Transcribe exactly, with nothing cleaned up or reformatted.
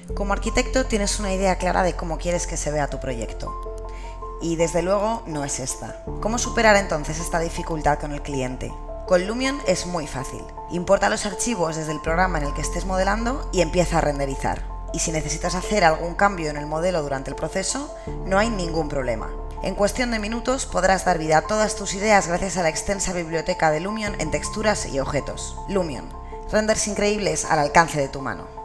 Como arquitecto tienes una idea clara de cómo quieres que se vea tu proyecto. Y desde luego no es esta. ¿Cómo superar entonces esta dificultad con el cliente? Con Lumion es muy fácil. Importa los archivos desde el programa en el que estés modelando y empieza a renderizar. Y si necesitas hacer algún cambio en el modelo durante el proceso, no hay ningún problema. En cuestión de minutos podrás dar vida a todas tus ideas gracias a la extensa biblioteca de Lumion en texturas y objetos. Lumion, renders increíbles al alcance de tu mano.